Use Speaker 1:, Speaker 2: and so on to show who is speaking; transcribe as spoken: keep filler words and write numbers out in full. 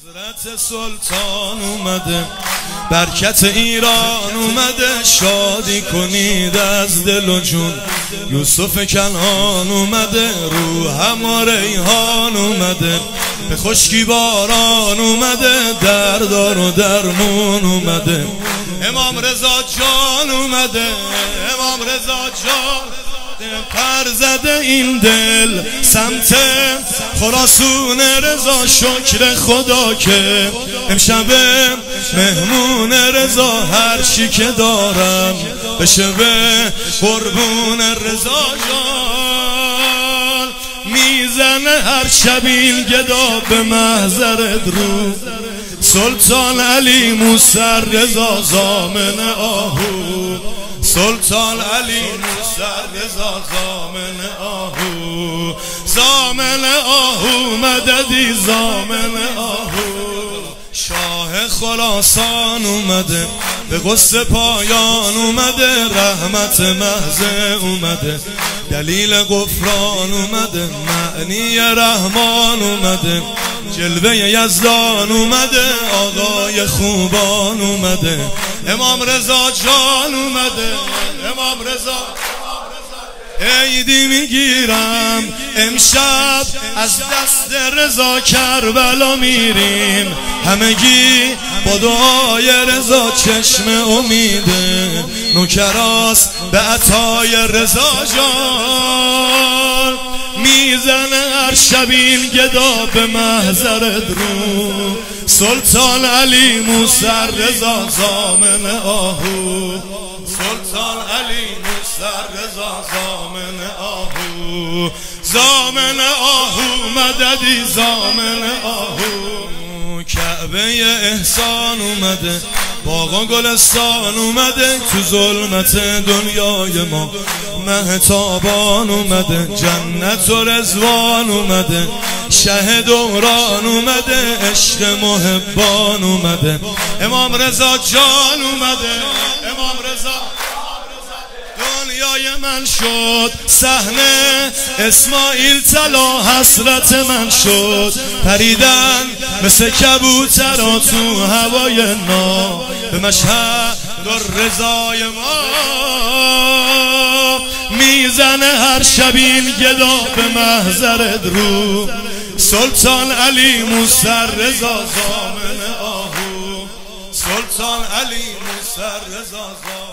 Speaker 1: حضرت سلطان اومده، برکت ایران اومده، شادی کنید از دل و جون. یوسف کنعان اومده، روح هم ریحان اومده، به خشکی باران اومده، دردار و درمون اومده. امام رضا جان اومده، امام رضا جان پر زده این دل سمت خراسون رضا. شکر خدا که امشب مهمون رضا، هر چی که دارم بشه به قربون رضا جان. میزنه هر شبیل گدا به محضرت رو، سلطان علی موسی رضا زامن آهو، سلطان علی موسی رضا زامن آهو، زامن آهو مددی زامن آهو. شاه خراسان اومده، به غصه پایان اومده، رحمت محض اومده، دلیل غفران اومده، معنی رحمان اومده، جلوه یزدان اومده، آقای خوبان اومده، امام رضا جان اومده، امام رضا. عیدی میگیرم امشب از دست رضا، کربلا میریم همگی با دعای رضا. چشم امیده نوکراست به عطای رضا جان. میزنه هر شبیل گدا به محضرت رو، سلطان علی موسی رضا زامن آهو، سلطان علی موسی رضا زامن آهو، زامن آهو مددی زامن آهو. کعبه احسان اومده، باغا گلستان اومده، تو ظلمت دنیای ما مهتابان اومده، جنت و رضوان اومده، شه دوران اومده، عشق محبان اومده، امام رضا جان اومده، امام رضا. دنیای من شد صحنه، اسماعیل طلا حسرت من شد، پریدن مثل کبوترها تو هوای نا، به مشهد رضای ما. میزنه هر شبیل گدا به محضرت رو، سلطان علی موسی رضا زامن آهو، سلطان علی موسی رضا زامن